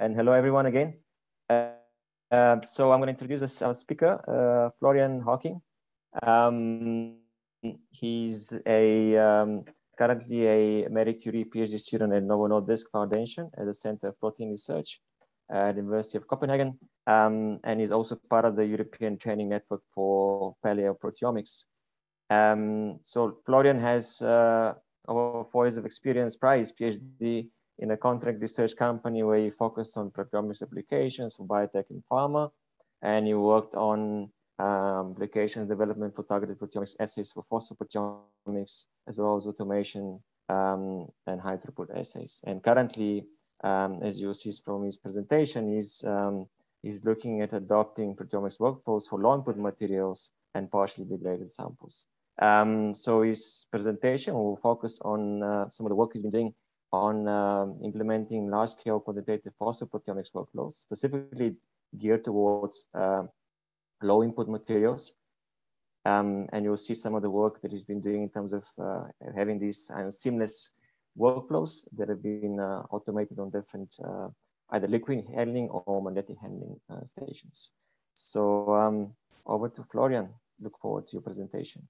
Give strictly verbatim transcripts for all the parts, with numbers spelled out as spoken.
and hello everyone again. Uh, uh, so I'm going to introduce us, our speaker, uh, Florian Hawking. Um, he's a um, currently a Marie Curie PhD student at Novo Nordisk Foundation at the Center of Protein Research at the University of Copenhagen, um, and he's also part of the European Training Network for Paleoproteomics. Um, so Florian has uh, over four years of experience prior his PhD in a contract research company where he focused on proteomics applications for biotech and pharma, and he worked on um, applications development for targeted proteomics assays for phosphoproteomics, as well as automation um, and high throughput assays. And currently, um, as you'll see from his presentation, he's, um, he's looking at adopting proteomics workflows for low input materials and partially degraded samples. Um, so his presentation will focus on uh, some of the work he's been doing on um, implementing large-scale quantitative phosphoproteomics workflows, specifically geared towards uh, low input materials. Um, and you'll see some of the work that he's been doing in terms of uh, having these uh, seamless workflows that have been uh, automated on different uh, either liquid handling or magnetic handling uh, stations. So um, over to Florian. Look forward to your presentation.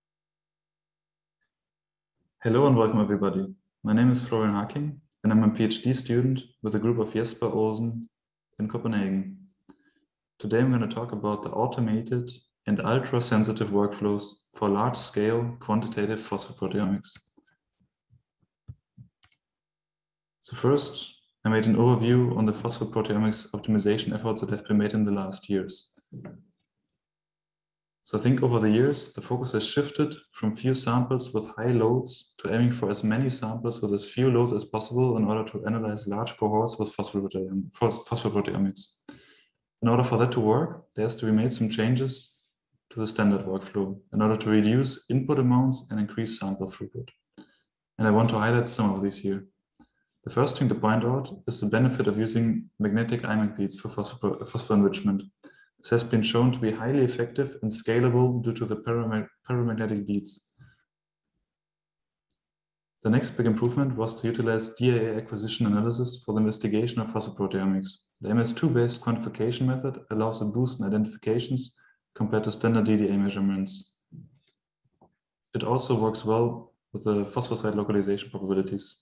Hello and welcome everybody. My name is Florian Hawking and I'm a PhD student with a group of Jesper Olsen in Copenhagen. Today I'm going to talk about the automated and ultra-sensitive workflows for large-scale quantitative phosphoproteomics. So first, I made an overview on the phosphoproteomics optimization efforts that have been made in the last years. So I think over the years, the focus has shifted from few samples with high loads to aiming for as many samples with as few loads as possible in order to analyze large cohorts with phosphoproteomics. In order for that to work, there has to be made some changes to the standard workflow in order to reduce input amounts and increase sample throughput. And I want to highlight some of these here. The first thing to point out is the benefit of using magnetic I M A C beads for phosphoenrichment. This has been shown to be highly effective and scalable due to the paramagnetic beads. The next big improvement was to utilize D A A acquisition analysis for the investigation of phosphoproteomics. The M S two based quantification method allows a boost in identifications compared to standard D D A measurements. It also works well with the phosphosite localization probabilities.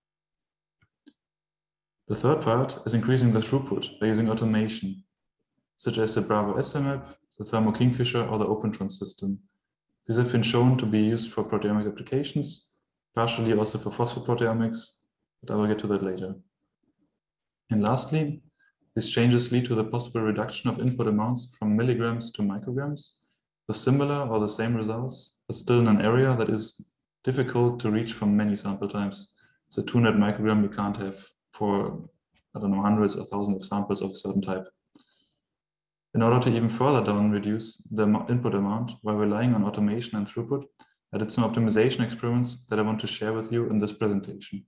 The third part is increasing the throughput by using automation, such as the Bravo S M A P, the Thermo Kingfisher, or the OpenTrans system. These have been shown to be used for proteomics applications, partially also for phosphoproteomics, but I will get to that later. And lastly, these changes lead to the possible reduction of input amounts from milligrams to micrograms, with similar or the same results, but still in an area that is difficult to reach from many sample types. So two hundred microgram you can't have for, I don't know, hundreds or thousands of samples of a certain type. In order to even further down reduce the input amount while relying on automation and throughput, I did some optimization experiments that I want to share with you in this presentation.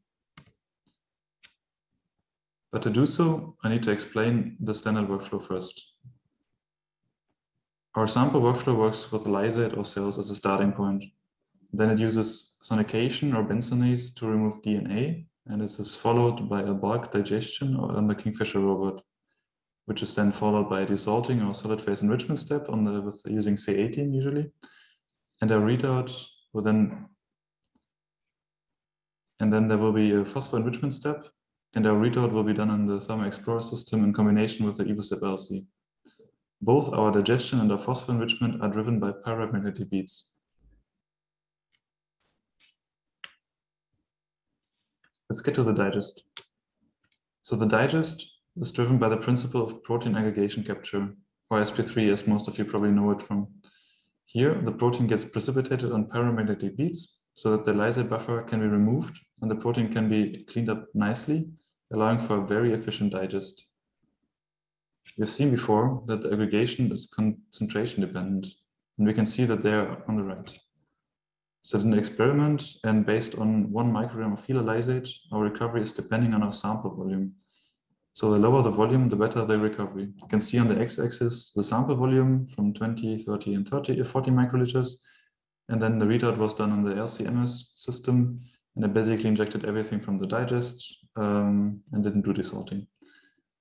But to do so, I need to explain the standard workflow first. Our sample workflow works with lysate or cells as a starting point. Then it uses sonication or benzonase to remove D N A, and this is followed by a bulk digestion on the Kingfisher robot, which is then followed by a desalting or solid phase enrichment step on the with using C eighteen usually, and a readout will then, and then there will be a phosphoenrichment step, and our readout will be done in the Thermo Explorer system in combination with the EvoStep L C. Both our digestion and our phosphoenrichment are driven by paramagnetic beads. Let's get to the digest. So the digest is driven by the principle of protein aggregation capture, or S P three, as most of you probably know it from. Here, the protein gets precipitated on paramagnetic beads so that the lysate buffer can be removed and the protein can be cleaned up nicely, allowing for a very efficient digest. We've seen before that the aggregation is concentration dependent, and we can see that they're on the right. So in the experiment, and based on one microgram of HeLa lysate, our recovery is depending on our sample volume. So the lower the volume, the better the recovery. You can see on the x-axis the sample volume from twenty, thirty, and thirty, forty microliters. And then the readout was done on the L C M S system. And I basically injected everything from the digest um, and didn't do desalting.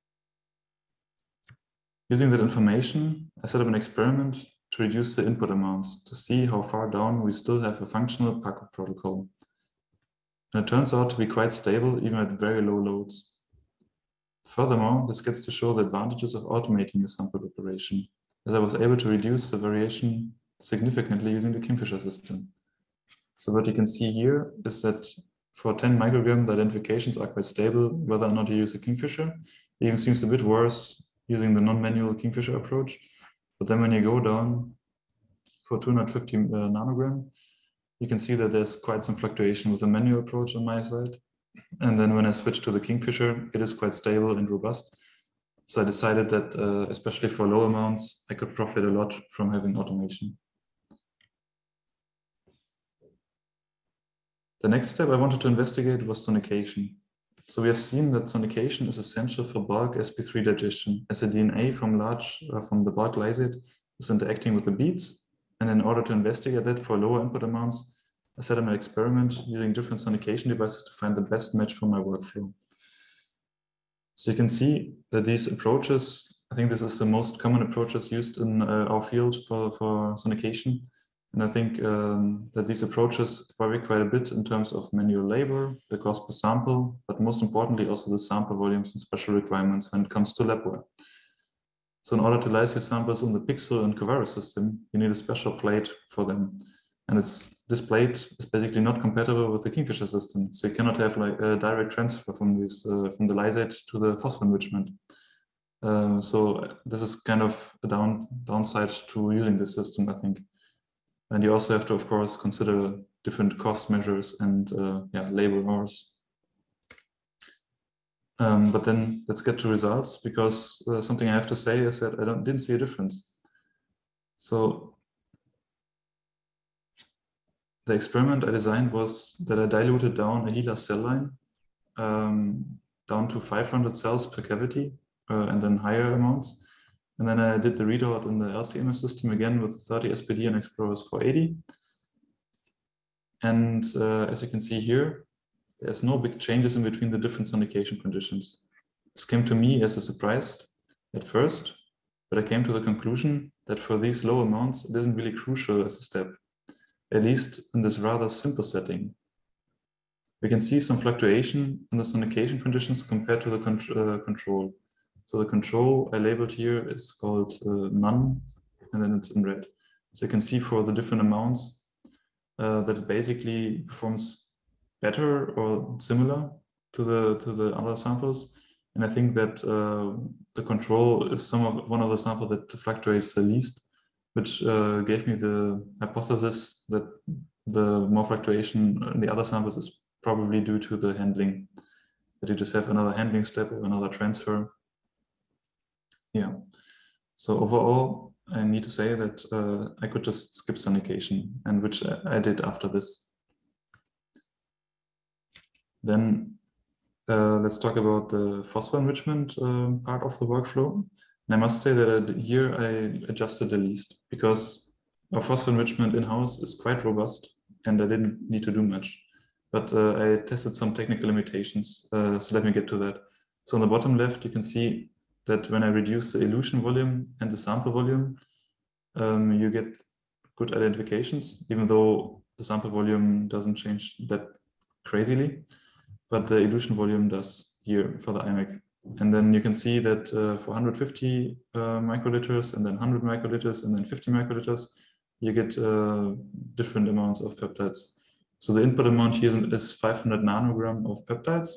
Using that information, I set up an experiment to reduce the input amounts to see how far down we still have a functional P A C protocol. And it turns out to be quite stable even at very low loads. Furthermore, this gets to show the advantages of automating a sample operation, as I was able to reduce the variation significantly using the Kingfisher system. So what you can see here is that for ten microgram, the identifications are quite stable, whether or not you use a Kingfisher. It even seems a bit worse using the non-manual Kingfisher approach. But then when you go down for two hundred fifty uh, nanogram, you can see that there's quite some fluctuation with the manual approach on my side. And then when I switch to the Kingfisher, it is quite stable and robust. So I decided that, uh, especially for low amounts, I could profit a lot from having automation. The next step I wanted to investigate was sonication. So we have seen that sonication is essential for bulk S P three digestion, as the D N A from large uh, from the bulk lysate is interacting with the beads. And in order to investigate that for lower input amounts, I set up an experiment using different sonication devices to find the best match for my workflow. So you can see that these approaches, I think this is the most common approaches used in uh, our field for, for sonication. And I think um, that these approaches vary quite a bit in terms of manual labor, the cost per sample, but most importantly also the sample volumes and special requirements when it comes to labware. So in order to lyse your samples in the Pixel and Covero system, you need a special plate for them. And it's, this plate is basically not compatible with the Kingfisher system. So you cannot have like a direct transfer from, this, uh, from the lysate to the phospho-enrichment. Uh, so this is kind of a down, downside to using this system, I think. And you also have to, of course, consider different cost measures and uh, yeah, labor hours. Um, but then let's get to results, because uh, something I have to say is that I don't, didn't see a difference. So the experiment I designed was that I diluted down a HeLa cell line um, down to five hundred cells per cavity uh, and then higher amounts. And then I did the readout in the L C M S system again with thirty S P D N Explorers four eighty. And uh, as you can see here, there's no big changes in between the different sonication conditions. This came to me as a surprise at first, but I came to the conclusion that for these low amounts, it isn't really crucial as a step, at least in this rather simple setting. We can see some fluctuation in the sonication conditions compared to the con uh, control. So the control I labeled here is called uh, none, and then it's in red. So you can see for the different amounts uh, that it basically performs better or similar to the to the other samples. And I think that uh, the control is some of one of the samples that fluctuates the least, which uh, gave me the hypothesis that the more fluctuation in the other samples is probably due to the handling, that you just have another handling step or another transfer. Yeah. So overall, I need to say that uh, I could just skip sonication, and which I, I did after this. Then uh, let's talk about the phosphor enrichment uh, part of the workflow. And I must say that I, here I adjusted the least, because our phosphor enrichment in-house is quite robust and I didn't need to do much. But uh, I tested some technical limitations, uh, so let me get to that. So on the bottom left, you can see that when I reduce the elution volume and the sample volume, um, you get good identifications, even though the sample volume doesn't change that crazily. But the elution volume does here for the I M E C. And then you can see that uh, for one hundred fifty uh, microliters and then one hundred microliters and then fifty microliters, you get uh, different amounts of peptides. So the input amount here is five hundred nanogram of peptides.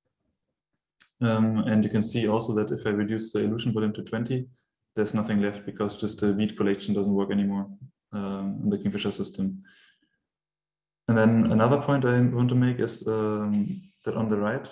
Um, and you can see also that if I reduce the elution volume to twenty, there's nothing left, because just the bead collection doesn't work anymore um, in the Kingfisher system. And then another point I want to make is um, that on the right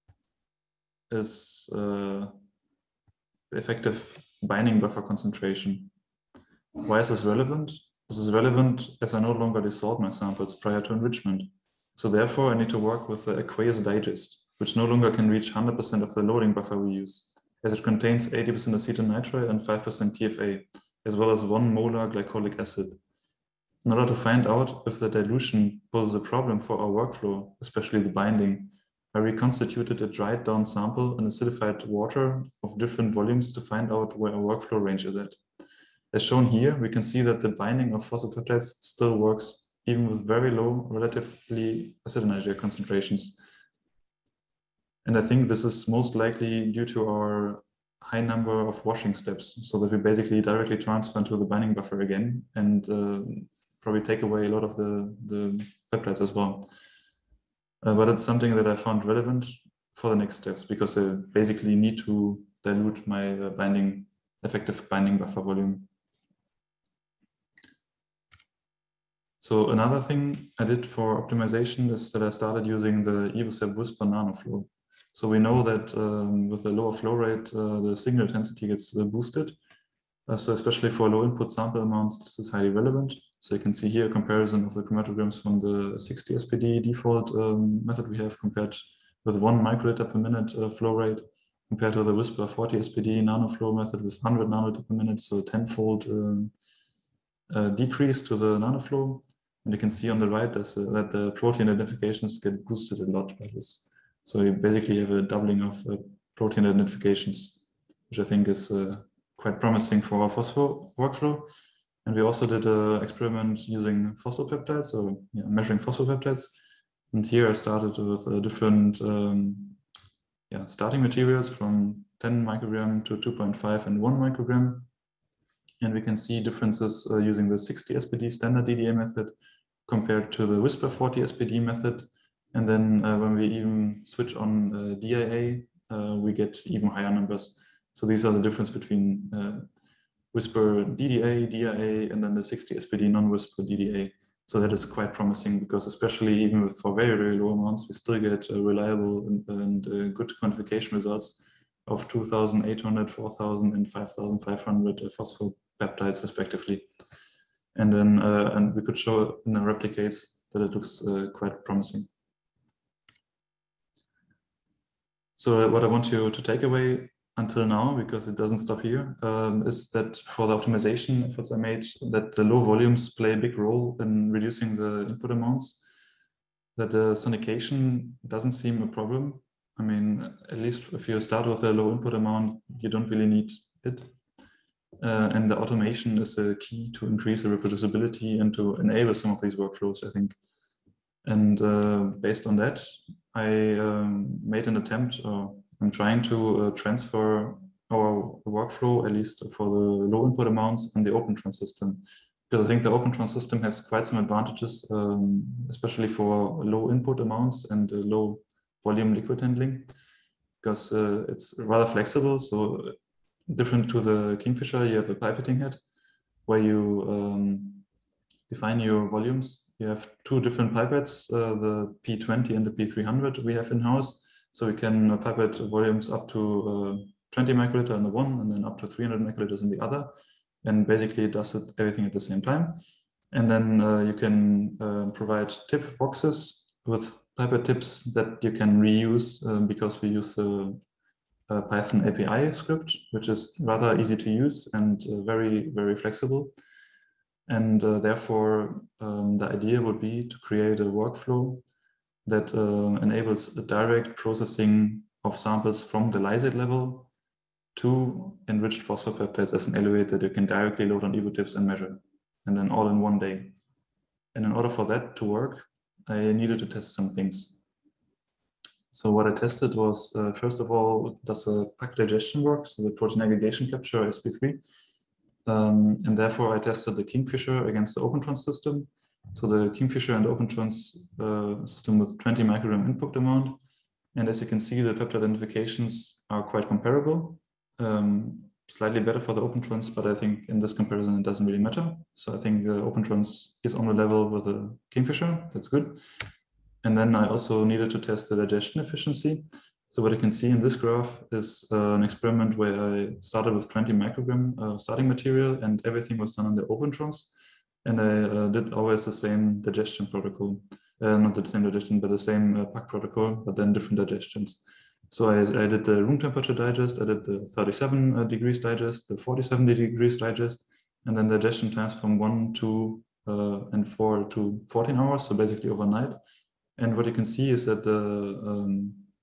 is uh, the effective binding buffer concentration. Why is this relevant? This is relevant as I no longer dissort my samples prior to enrichment. So therefore I need to work with the aqueous digest, which no longer can reach one hundred percent of the loading buffer we use, as it contains eighty percent acetonitrile and five percent T F A, as well as one molar glycolic acid. In order to find out if the dilution poses a problem for our workflow, especially the binding, I reconstituted a dried down sample in acidified water of different volumes to find out where a workflow range is at. As shown here, we can see that the binding of phosphopeptides still works even with very low relatively acidonia concentrations. And I think this is most likely due to our high number of washing steps, so that we basically directly transfer into the binding buffer again and uh, probably take away a lot of the, the peptides as well. Uh, but it's something that I found relevant for the next steps because I basically need to dilute my uh, binding, effective binding buffer volume. So another thing I did for optimization is that I started using the Evosep Whisper NanoFlow. So we know that um, with a lower flow rate, uh, the signal intensity gets uh, boosted. Uh, so especially for low input sample amounts, this is highly relevant. So you can see here a comparison of the chromatograms from the sixty S P D default um, method we have compared with one microliter per minute uh, flow rate compared to the Whisper forty S P D NanoFlow method with one hundred nanoliter per minute, so a tenfold um, uh, decrease to the NanoFlow. And you can see on the right uh, that the protein identifications get boosted a lot by this. So you basically have a doubling of uh, protein identifications, which I think is uh, quite promising for our phospho workflow. And we also did an experiment using phosphopeptides, so yeah, measuring phosphopeptides. And here I started with uh, different um, yeah, starting materials from ten microgram to two point five and one microgram. And we can see differences uh, using the sixty S P D standard D D A method compared to the Whisper forty S P D method. And then uh, when we even switch on uh, D I A, uh, we get even higher numbers. So these are the difference between uh, Whisper D D A, D I A, and then the sixty S P D non-Whisper D D A. So that is quite promising because especially even with for very, very low amounts, we still get uh, reliable and, and uh, good quantification results of two thousand eight hundred, four thousand, and five thousand five hundred uh, phosphopeptides respectively. And then uh, and we could show in the replicates that it looks uh, quite promising. So what I want you to take away until now, because it doesn't stop here, um, is that for the optimization efforts I made, that the low volumes play a big role in reducing the input amounts, that the sonication doesn't seem a problem. I mean, at least if you start with a low input amount, you don't really need it. Uh, and the automation is a key to increase the reproducibility and to enable some of these workflows, I think. And uh, based on that, I um, made an attempt, or I'm trying to uh, transfer our workflow, at least for the low input amounts, and the OpenTrans system. Because I think the OpenTrans system has quite some advantages, um, especially for low input amounts and uh, low volume liquid handling, because uh, it's rather flexible. So different to the Kingfisher, you have a pipetting head where you um, define your volumes. You have two different pipettes, uh, the P twenty and the P three hundred we have in-house. So we can uh, pipette volumes up to uh, twenty microliter in the one and then up to three hundred microliters in the other. And basically it does it, everything at the same time. And then uh, you can uh, provide tip boxes with pipette tips that you can reuse uh, because we use a, a Python A P I script, which is rather easy to use and uh, very, very flexible. And uh, therefore, um, the idea would be to create a workflow that uh, enables a direct processing of samples from the lysate level to enriched phosphopeptides as an L O eight that you can directly load on EvoTips and measure, and then all in one day. And in order for that to work, I needed to test some things. So what I tested was, uh, first of all, does a P A C digestion work, so the protein aggregation capture S P three. Um, and therefore, I tested the Kingfisher against the OpenTrans system. So the Kingfisher and the OpenTrans uh, system with twenty microgram input amount. And as you can see, the peptide identifications are quite comparable. Um, slightly better for the OpenTrans, but I think in this comparison, it doesn't really matter. So I think the OpenTrans is on the level with the Kingfisher. That's good. And then I also needed to test the digestion efficiency. So what you can see in this graph is uh, an experiment where I started with twenty microgram uh, starting material and everything was done on the OpenTrans. And I uh, did always the same digestion protocol, uh, not the same digestion, but the same uh, P A C protocol, but then different digestions. So I, I did the room temperature digest, I did the thirty-seven uh, degrees digest, the forty-seven degrees digest, and then digestion times from one, two, uh, and four to fourteen hours, so basically overnight. And what you can see is that the um,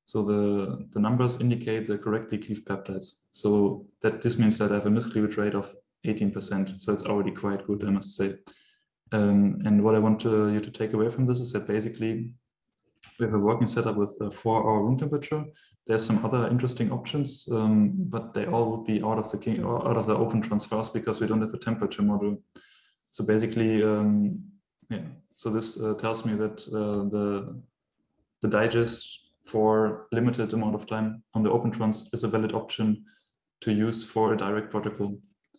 So the, the numbers indicate the correctly cleaved peptides. So that this means that I have a miscleavage rate of eighteen percent. So it's already quite good, I must say. Um, and what I want to, you to take away from this is that basically we have a working setup with a four hour room temperature. There's some other interesting options, um, but they all would be out of the king, out of the open transfers because we don't have a temperature module. So basically, um, yeah. So this uh, tells me that uh, the the digest for limited amount of time on the open trans is a valid option to use for a direct protocol.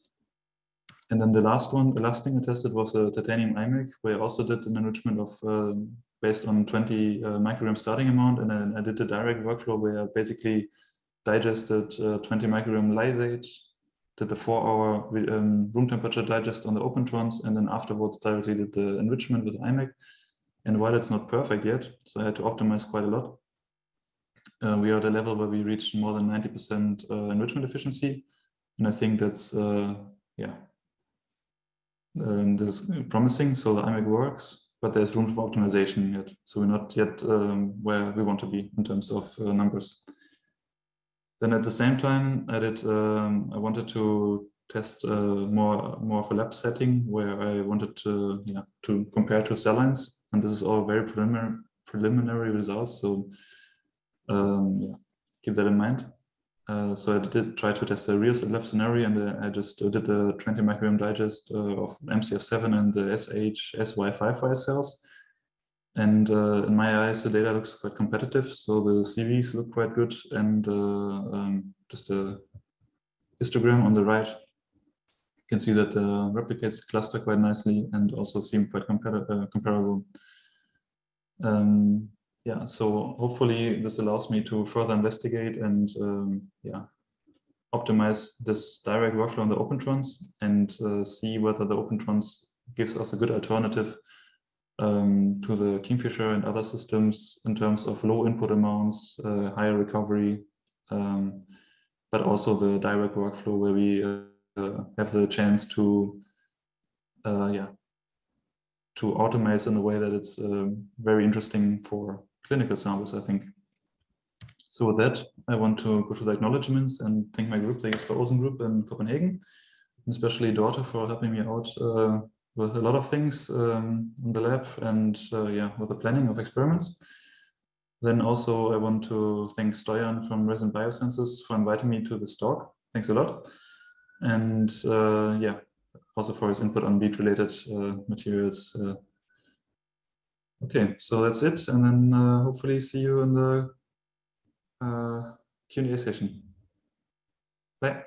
And then the last one, the last thing I tested was a titanium I M E C, where I also did an enrichment of uh, based on twenty uh, microgram starting amount, and then I did a direct workflow where I basically digested uh, twenty microgram lysate, did the four hour um, room temperature digest on the open trans, and then afterwards directly did the enrichment with I M E C. And while it's not perfect yet, so I had to optimize quite a lot, uh, we are at a level where we reached more than ninety percent uh, enrichment efficiency. And I think that's, uh, yeah, um, this is promising. So the I M E C works, but there's room for optimization yet. So we're not yet um, where we want to be in terms of uh, numbers. Then at the same time, I did, um, I wanted to test uh, more, more of a lab setting where I wanted to, yeah, to compare two cell lines. And this is all very preliminary, preliminary results. So um, yeah, keep that in mind. Uh, so I did try to test a real lab scenario, and uh, I just uh, did the twenty microgram digest uh, of M C F seven and the S H S Y five Y cells. And uh, in my eyes, the data looks quite competitive. So the C Vs look quite good, and uh, um, just a histogram on the right, you can see that uh, replicates cluster quite nicely and also seem quite compar uh, comparable. Um, yeah, so hopefully this allows me to further investigate and um, yeah, optimize this direct workflow on the OpenTrans and uh, see whether the OpenTrans gives us a good alternative um, to the Kingfisher and other systems in terms of low input amounts, uh, higher recovery, um, but also the direct workflow where we uh, have the chance to, uh, yeah, to automate in a way that it's um, very interesting for clinical samples, I think. So with that, I want to go to the acknowledgements and thank my group, the Jesper Olsen group in Copenhagen, and especially Dorte for helping me out uh, with a lot of things um, in the lab and uh, yeah, with the planning of experiments. Then also I want to thank Stoyan from Resonant Biosciences for inviting me to this talk. Thanks a lot. And uh, yeah, also for his input on beat-related uh, materials. Uh, okay, so that's it. And then uh, hopefully see you in the uh, Q and A session. Bye.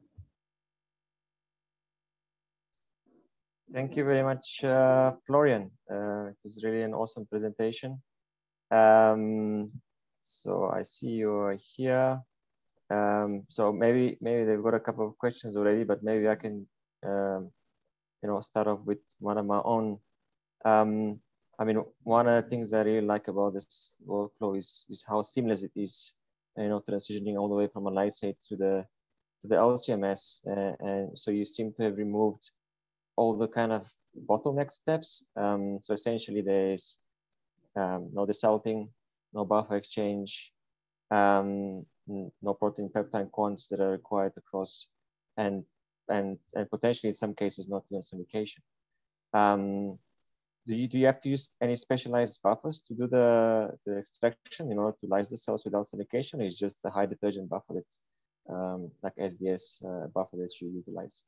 Thank you very much, uh, Florian. Uh, it was really an awesome presentation. Um, so I see you're here. Um, so maybe maybe they've got a couple of questions already, but maybe I can um, you know start off with one of my own. Um, I mean, one of the things I really like about this workflow is is how seamless it is. You know, transitioning all the way from a lysate to the to the L C M S, uh, and so you seem to have removed all the kind of bottleneck steps. Um, so essentially, there's um, no desalting, no buffer exchange, um, no protein peptide quants that are required across, and and and potentially in some cases not even sonication. Um, do you do you have to use any specialized buffers to do the the extraction in order to lyse the cells without sonication? Or is just a high detergent buffer that's um, like S D S uh, buffer that you utilize?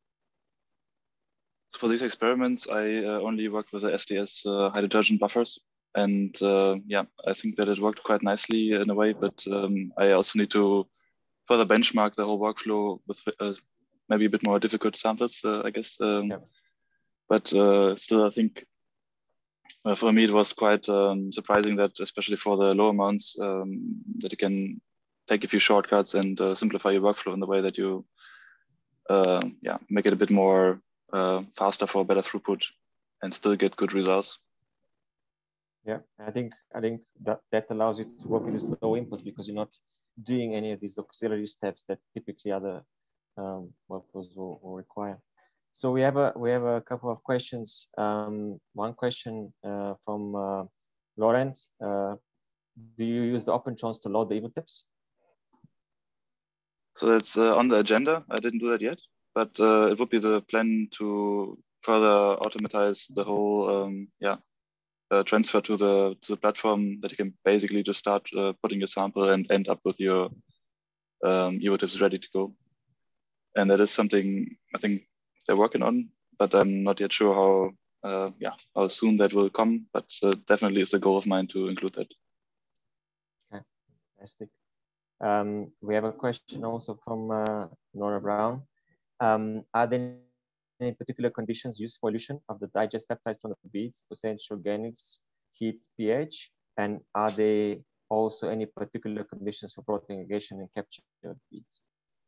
So for these experiments, I uh, only worked with the S D S uh, high detergent buffers. And uh, yeah, I think that it worked quite nicely in a way, but um, I also need to further benchmark the whole workflow with uh, maybe a bit more difficult samples, uh, I guess. Um, yeah. But uh, still, I think uh, for me, it was quite um, surprising that, especially for the low amounts, um, that you can take a few shortcuts and uh, simplify your workflow in the way that you uh, yeah, make it a bit more uh, faster for better throughput and still get good results. Yeah, I think I think that that allows you to work with these low inputs because you're not doing any of these auxiliary steps that typically other um, workflows will, will require. So we have a we have a couple of questions. Um, one question uh, from uh, Laurent. Uh, do you use the OpenChance to load the evotips? So that's uh, on the agenda. I didn't do that yet, but uh, it would be the plan to further automatize the whole um, yeah uh, transfer to the to the platform, that you can basically just start uh, putting your sample and end up with your um, evotips ready to go. And that is something I think they're working on, but I'm not yet sure how uh, yeah how soon that will come. But uh, definitely it's a goal of mine to include that. Okay, fantastic. Um, we have a question also from uh, Nora Brown. Um, are there any particular conditions used for elution of the digest peptide from the beads, potential organics, heat, pH? And are there also any particular conditions for protein aggregation and capture of beads?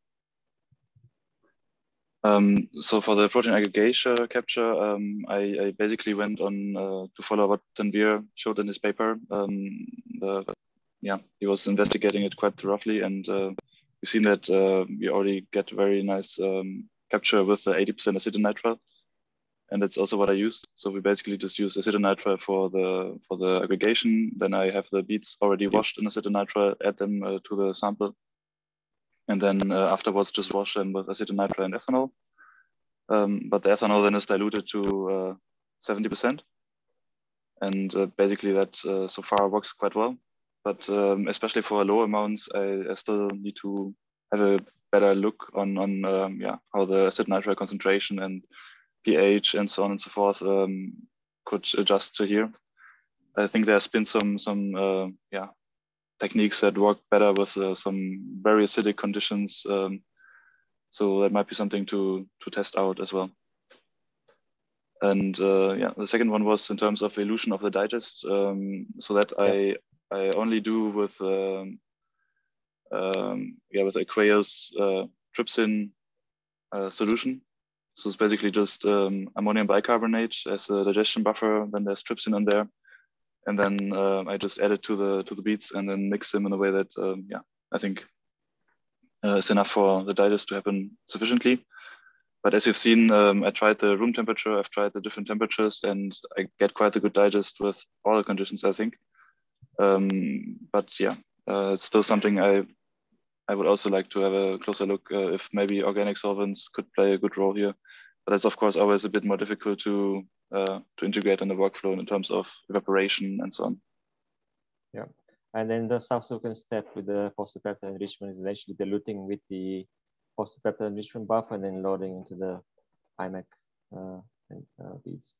Um, so for the protein aggregation capture, um, I, I basically went on uh, to follow what Tanvir showed in his paper. Um, the, yeah, he was investigating it quite roughly, and uh, we've seen that uh, we already get very nice um, capture with the eighty percent acetonitrile, and that's also what I use. So we basically just use acetonitrile for the for the aggregation. Then I have the beads already washed in acetonitrile, add them uh, to the sample, and then uh, afterwards just wash them with acetonitrile and ethanol. Um, but the ethanol then is diluted to uh, seventy percent. And uh, basically that uh, so far works quite well. But um, especially for low amounts, I, I still need to have a better look on, on um, yeah, how the acetonitrile concentration and pH and so on and so forth um, could adjust to here. I think there's been some, some uh, yeah, techniques that work better with uh, some very acidic conditions. Um, so that might be something to, to test out as well. And uh, yeah, the second one was in terms of elution of the digest. Um, so that yeah. I I only do with um, um, yeah with aqueous uh, trypsin uh, solution. So it's basically just um, ammonium bicarbonate as a digestion buffer. Then there's trypsin in there, and then uh, I just add it to the to the beads and then mix them in a way that um, yeah I think uh, is enough for the digest to happen sufficiently. But as you've seen, um, I tried the room temperature, I've tried the different temperatures, and I get quite a good digest with all the conditions, I think. Um, but yeah, uh, it's still something I I would also like to have a closer look uh, if maybe organic solvents could play a good role here. But that's of course always a bit more difficult to uh, to integrate in the workflow in terms of evaporation and so on. Yeah, and then the subsequent step with the phosphopeptide enrichment is actually diluting with the phosphopeptide enrichment buffer and then loading into the I M A C uh, and, uh, beads.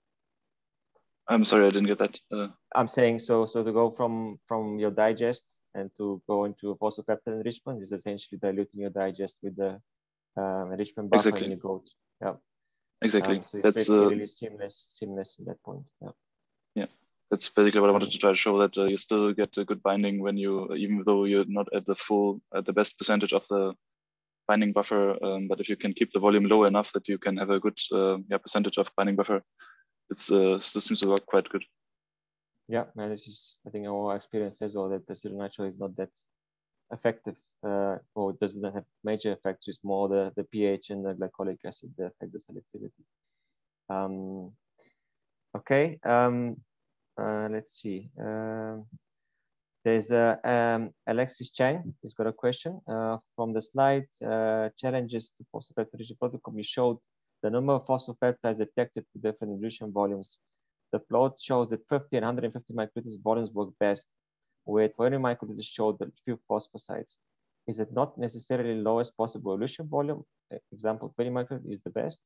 I'm sorry, I didn't get that. Uh... I'm saying so. So to go from from your digest and to go into phosphopeptide enrichment is essentially diluting your digest with the um, enrichment buffer, exactly. and you go. To, yeah. Exactly. Um, so it's That's really, uh... really seamless, seamless in that point. Yeah. Yeah. That's basically what I wanted to try to show, that uh, you still get a good binding when you, even though you're not at the full, at the best percentage of the binding buffer, um, but if you can keep the volume low enough that you can have a good uh, yeah, percentage of binding buffer, it's uh, this seems to work quite good. Yeah, man, this is, I think our experience says all that the acetonitrile is not that effective, uh, or it doesn't have major effects, just more the, the pH and the glycolic acid that affect the selectivity. Um, okay, um, uh, let's see. Um, There's a um, Alexis Chang. He's got a question uh, from the slide. Uh, challenges to phosphopeptide protocol. You showed the number of phosphopeptides detected with different elution volumes. The plot shows that fifty and one hundred fifty microliters volumes work best, where twenty microliters showed the few phosphosites. Is it not necessarily lowest possible elution volume? Example, twenty microliters is the best.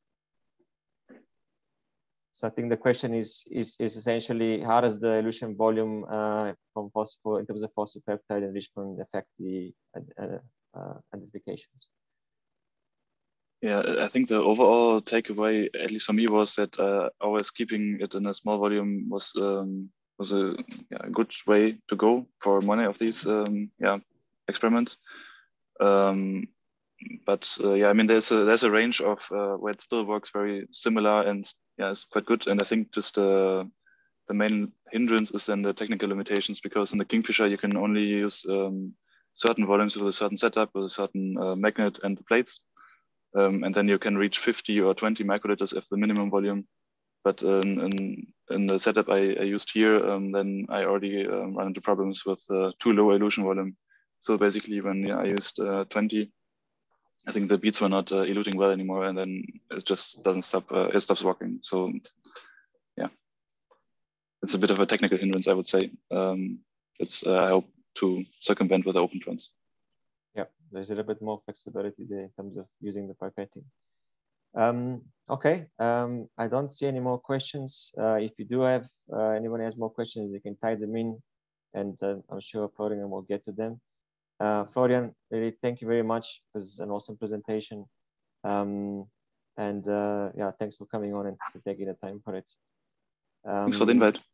So I think the question is, is, is essentially how does the elution volume uh, from phospho in terms of phosphopeptide enrichment affect the uh, uh, identifications? Yeah, I think the overall takeaway, at least for me, was that uh, always keeping it in a small volume was um, was a yeah, good way to go for many of these um, yeah experiments. Um, but uh, yeah, I mean, there's a there's a range of uh, where it still works very similar, and yeah, it's quite good. And I think just uh, the main hindrance is then the technical limitations, because in the Kingfisher you can only use um, certain volumes with a certain setup, with a certain uh, magnet and the plates, um, and then you can reach fifty or twenty microliters as the minimum volume. but in, in, in the setup I, I used here, um, then I already um, run into problems with uh, too low elution volume. So basically when yeah, I used uh, twenty, I think the beats were not uh, eluting well anymore, and then it just doesn't stop, uh, it stops working. So yeah, it's a bit of a technical hindrance, I would say. Um, it's, uh, I hope to circumvent with the open trans. Yeah, there's a little bit more flexibility there in terms of using the pipetting. Um, okay, um, I don't see any more questions. Uh, if you do have, uh, anyone has more questions, you can type them in, and uh, I'm sure Florian will get to them. Uh, Florian, really thank you very much. It was an awesome presentation. Um, and uh, yeah, thanks for coming on and for taking the time for it. Um, Thanks for the invite.